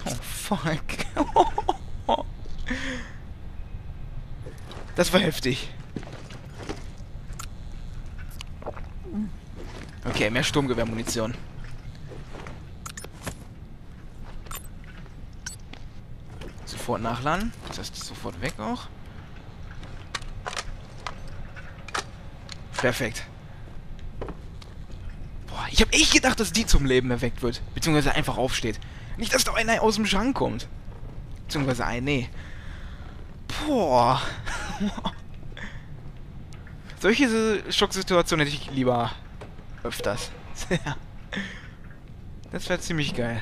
Oh, fuck. Das war heftig. Okay, mehr Sturmgewehrmunition. Sofort nachladen. Das heißt, sofort weg auch. Perfekt. Boah, ich habe echt gedacht, dass die zum Leben erweckt wird. Beziehungsweise einfach aufsteht. Nicht, dass da einer aus dem Schrank kommt. Beziehungsweise ein, nee. Boah. Solche Schocksituationen hätte ich lieber öfters. Das wäre ziemlich geil.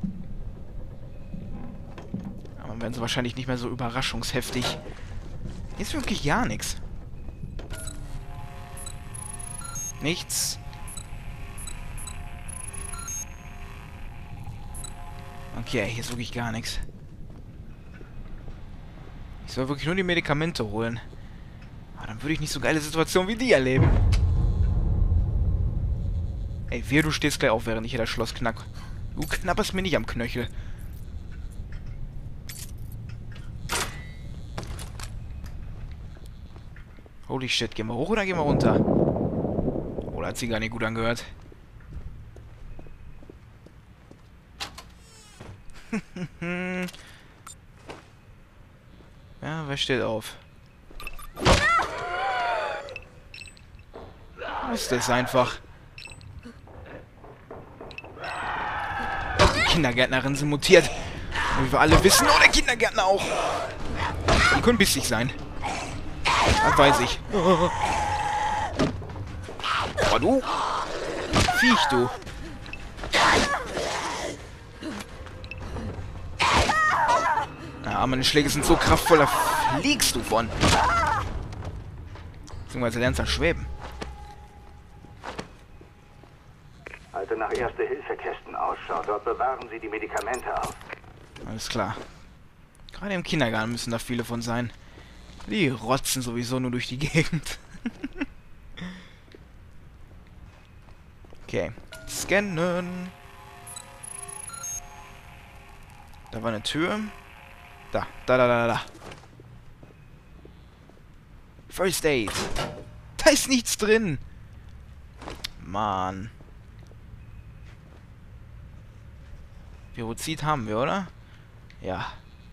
Aber dann werden sie wahrscheinlich nicht mehr so überraschungsheftig. Hier ist wirklich gar nichts. Nichts. Okay, hier ist wirklich gar nichts. Ich soll wirklich nur die Medikamente holen. Aber dann würde ich nicht so geile Situationen wie die erleben. Ey, wehe, du stehst gleich auf, während ich hier das Schloss knack. Du knabberst mir nicht am Knöchel. Holy shit, gehen wir hoch oder gehen wir runter? Oder hat sie gar nicht gut angehört? Ja, wer steht auf? Was ist das einfach? Die Kindergärtnerinnen sind mutiert. Und wie wir alle wissen, oh, der Kindergärtner auch. Die können bissig sein. Das weiß ich. Oh, du. Viech, du. Ja, meine Schläge sind so kraftvoll, da fliegst du von. Beziehungsweise lernst du schweben. Also nach Erste-Hilfe-Kästen ausschaut, dort bewahren sie die Medikamente auf. Alles klar. Gerade im Kindergarten müssen da viele von sein. Die rotzen sowieso nur durch die Gegend. Okay. Scannen. Da war eine Tür. Da. First Aid. Da ist nichts drin. Mann. Virozid haben wir, oder? Ja.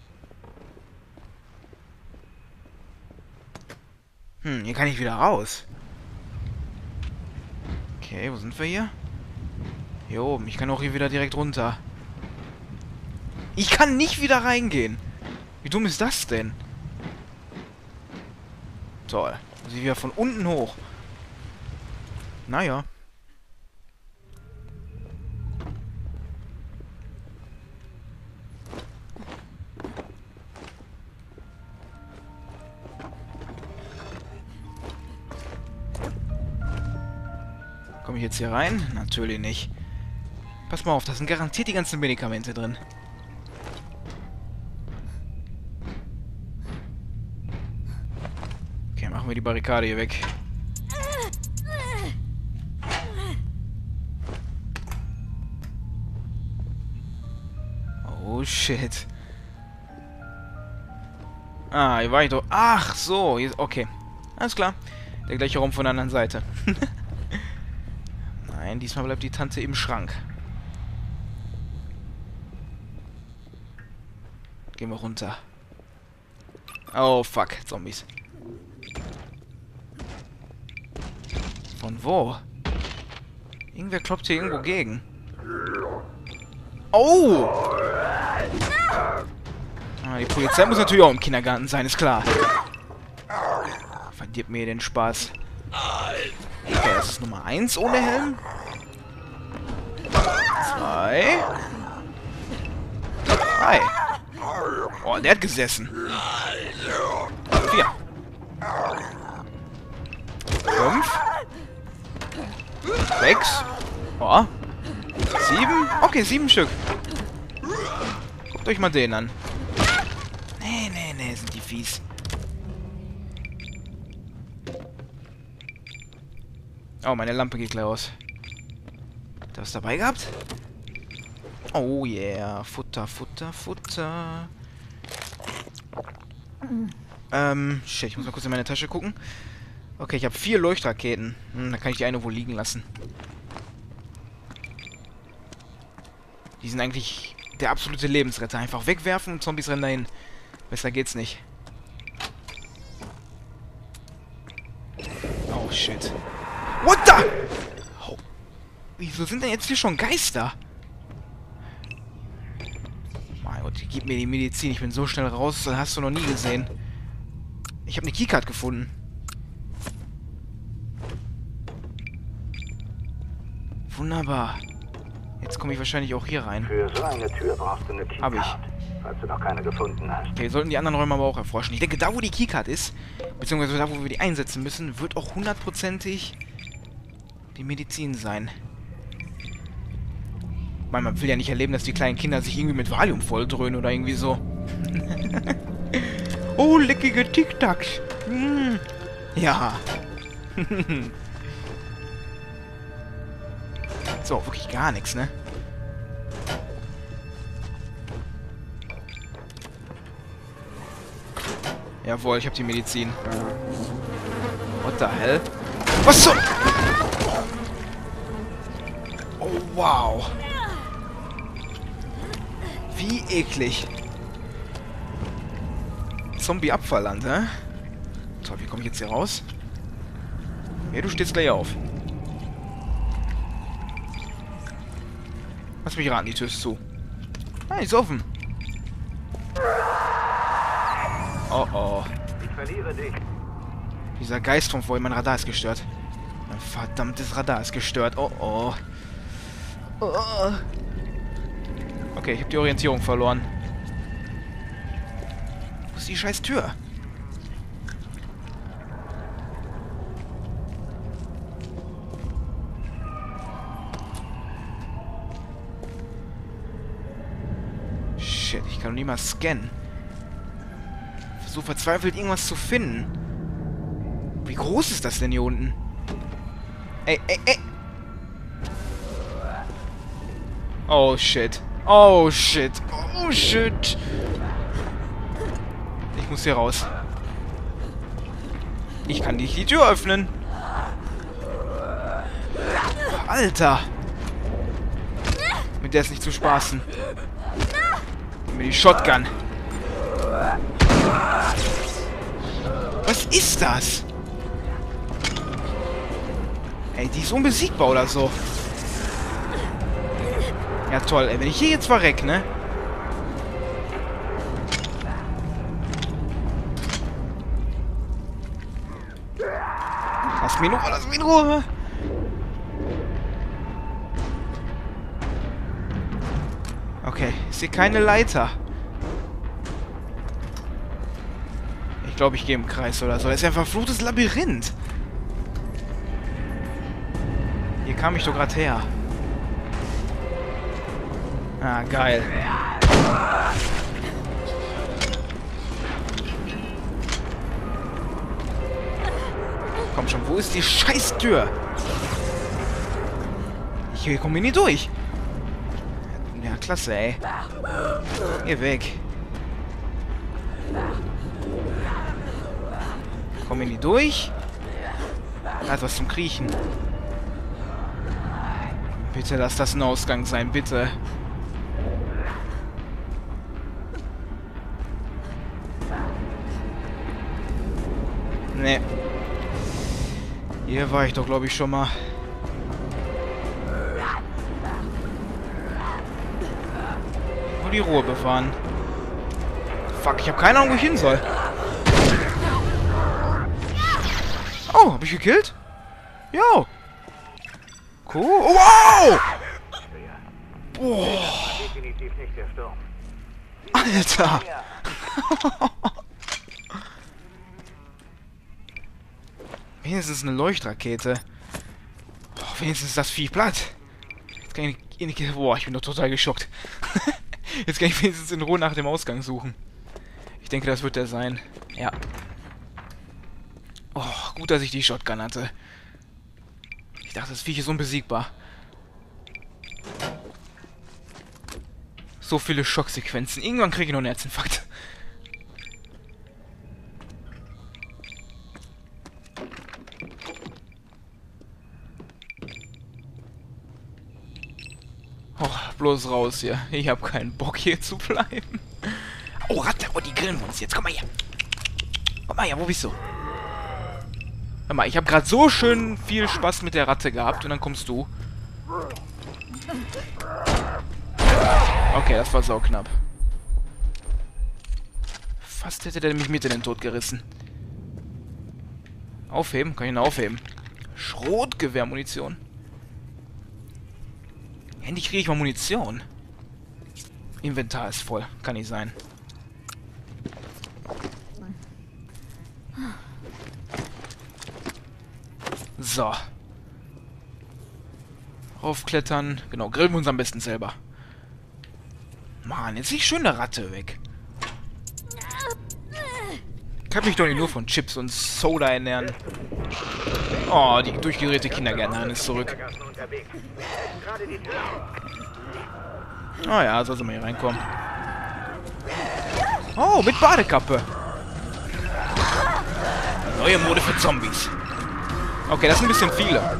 Hier kann ich wieder raus. Okay, wo sind wir hier? Hier oben. Ich kann auch hier wieder direkt runter. Ich kann nicht wieder reingehen. Wie dumm ist das denn? Toll. Muss ich wieder von unten hoch. Naja. Komme ich jetzt hier rein? Natürlich nicht. Pass mal auf, da sind garantiert die ganzen Medikamente drin. Okay, machen wir die Barrikade hier weg. Oh, shit. Ah, hier war ich doch... Ach, so. Hier, okay. Alles klar. Der gleiche Raum von der anderen Seite. Nein, diesmal bleibt die Tante im Schrank. Gehen wir runter. Oh, fuck. Zombies. Von wo? Irgendwer kloppt hier irgendwo gegen. Oh! Ah, die Polizei muss natürlich auch im Kindergarten sein, ist klar. Verdirbt mir den Spaß. Okay, das ist Nummer 1 ohne Helm. 2. 3. Oh, der hat gesessen. 4. 5. 6. Oh. 7. Okay, 7 Stück. Guckt euch mal den an. Nee, sind die fies. Oh, meine Lampe geht gleich aus. Habt ihr was dabei gehabt? Oh yeah. Futter, Futter, Futter. Shit, ich muss mal kurz in meine Tasche gucken. Okay, ich habe 4 Leuchtraketen. Dann kann ich die eine wohl liegen lassen. Die sind eigentlich der absolute Lebensretter. Einfach wegwerfen und Zombies rennen dahin. Besser geht's nicht. Oh, shit. What the? Oh. Wieso sind denn jetzt hier schon Geister? Mein Gott, gib mir die Medizin. Ich bin so schnell raus, das hast du noch nie gesehen. Ich habe eine Keycard gefunden. Wunderbar. Jetzt komme ich wahrscheinlich auch hier rein. Für so eine Tür brauchst du eine Keycard. Hab ich. Falls du noch keine gefunden hast. Okay, wir sollten die anderen Räume aber auch erforschen. Ich denke, da wo die Keycard ist, beziehungsweise da wo wir die einsetzen müssen, wird auch hundertprozentig die Medizin sein. Man will ja nicht erleben, dass die kleinen Kinder sich irgendwie mit Valium volldröhnen oder irgendwie so. Oh, leckige Tic-Tacs. Mm. Ja. So, wirklich gar nichts, ne? Jawohl, ich habe die Medizin. What the hell? Was so? Oh, wow. Wie eklig. Zombie-Abfallland, hä? Toll, wie komme ich jetzt hier raus? Ja, du stehst gleich auf. Lass mich raten, die Tür ist zu. Ah, die ist offen. Oh oh. Ich verliere dich. Dieser Geist von vorhin, mein Radar ist gestört. Mein verdammtes Radar ist gestört. Oh oh. Oh. Okay, ich habe die Orientierung verloren. Wo ist die scheiß Tür? Shit, ich kann noch nie mal scannen. So verzweifelt irgendwas zu finden. Wie groß ist das denn hier unten? Ey, ey, ey. Oh shit. Oh shit. Oh shit. Ich muss hier raus. Ich kann nicht die Tür öffnen. Alter. Mit der ist nicht zu spaßen. Gib mir die Shotgun. Was ist das? Ey, die ist unbesiegbar oder so. Ja toll, ey, wenn ich hier jetzt verreck, ne? Lass mich in Ruhe, lass mich in Ruhe. Okay, ich sehe keine Leiter. Ich glaube, ich gehe im Kreis oder so. Das ist ja ein verfluchtes Labyrinth. Hier kam ich doch gerade her. Ah, geil. Komm schon, wo ist die Scheißtür? Ich komme hier nie durch. Ja, klasse, ey. Geh weg. Komm hier nie durch. Da ist was zum Kriechen. Bitte lass das ein Ausgang sein, bitte. Nee. Hier war ich doch, glaube ich, schon mal. Nur die Ruhe bewahren. Fuck, ich habe keine Ahnung, wo ich hin soll. Oh, hab ich gekillt? Jo. Cool. Oh, wow! Boah. Definitiv nicht der Sturm. Alter. Wenigstens eine Leuchtrakete. Oh, wenigstens ist das Vieh platt. Jetzt kann ich... Boah, ich bin doch total geschockt. Jetzt kann ich wenigstens in Ruhe nach dem Ausgang suchen. Ich denke, das wird der sein. Ja. Oh, gut, dass ich die Shotgun hatte. Ich dachte, das Viech ist unbesiegbar. So viele Schocksequenzen. Irgendwann kriege ich noch einen Herzinfarkt. Oh, bloß raus hier. Ich habe keinen Bock hier zu bleiben. Oh, Ratte. Oh, die grillen wir uns jetzt. Komm mal her. Komm mal her, wo bist du? Hör mal, ich habe gerade so schön viel Spaß mit der Ratte gehabt und dann kommst du. Okay, das war sauknapp. Fast hätte der mich mit in den Tod gerissen. Aufheben? Kann ich ihn aufheben? Schrotgewehrmunition. Endlich kriege ich mal Munition. Inventar ist voll. Kann nicht sein. So. Raufklettern. Genau, grillen wir uns am besten selber. Mann, jetzt ist schön eine Ratte weg. Ich kann mich doch nicht nur von Chips und Soda ernähren. Oh, die durchgedrehte Kindergärtnerin ist zurück. Ah ja, soll sie mal hier reinkommen. Oh, mit Badekappe. Neue Mode für Zombies. Okay, das sind ein bisschen viele.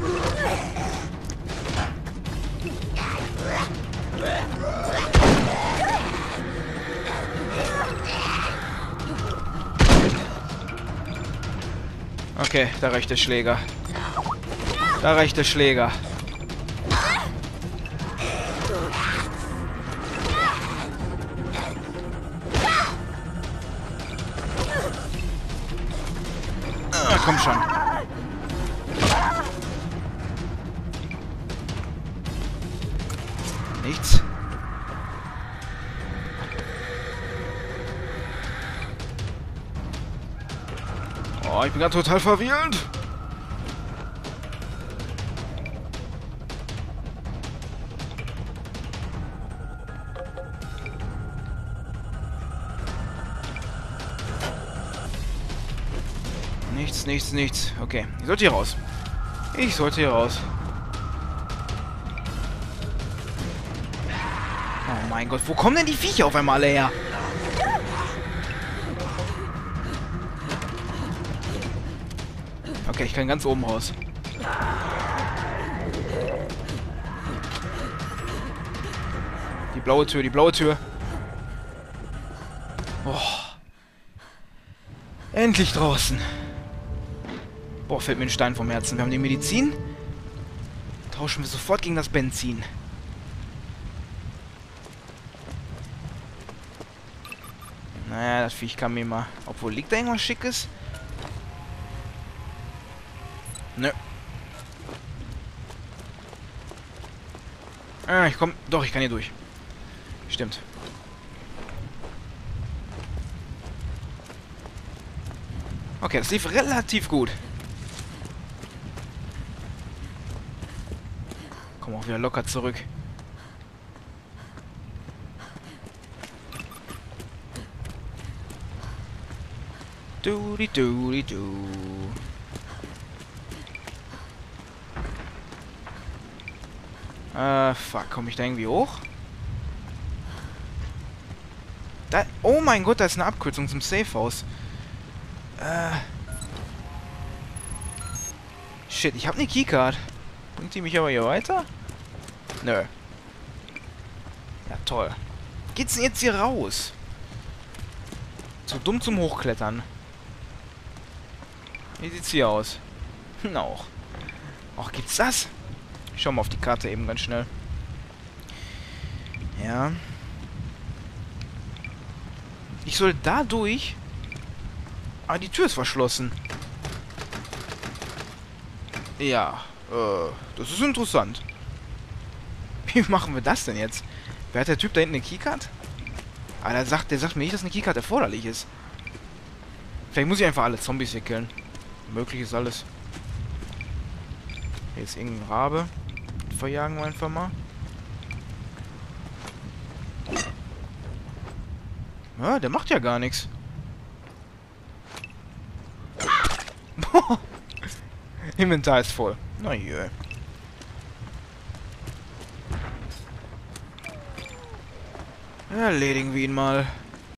Okay, da reicht der Schläger. Da reicht der Schläger. Ah, komm schon. Nichts. Oh, ich bin gerade total verwirrt. Nichts, nichts, nichts. Okay, ich sollte hier raus. Ich sollte hier raus. Oh mein Gott, wo kommen denn die Viecher auf einmal alle her? Okay, ich kann ganz oben raus. Die blaue Tür, die blaue Tür. Oh. Endlich draußen. Boah, fällt mir ein Stein vom Herzen. Wir haben die Medizin. Tauschen wir sofort gegen das Benzin. Naja, das Viech kann mir mal... Obwohl, liegt da irgendwas Schickes? Nö. Ah, ich komm... Doch, ich kann hier durch. Stimmt. Okay, das lief relativ gut. Komm auch wieder locker zurück. Du. Fuck, komme ich da irgendwie hoch? Da, oh mein Gott, da ist eine Abkürzung zum Safehouse. Shit, ich habe eine Keycard. Bringt die mich aber hier weiter? Nö. Ja, toll. Geht's denn jetzt hier raus? Zu dumm zum Hochklettern. Wie sieht's hier aus? Auch. Ach, gibt's das? Ich schau mal auf die Karte eben ganz schnell. Ja. Ich soll da durch. Aber die Tür ist verschlossen. Ja, das ist interessant. Wie machen wir das denn jetzt? Wer hat der Typ da hinten eine Keycard? Ah, der sagt mir nicht, dass eine Keycard erforderlich ist. Vielleicht muss ich einfach alle Zombies hier killen. Möglich ist alles. Hier ist irgendein Rabe. Verjagen wir einfach mal. Ja, der macht ja gar nichts. Inventar ist voll. Na jö. Erledigen wir ihn mal.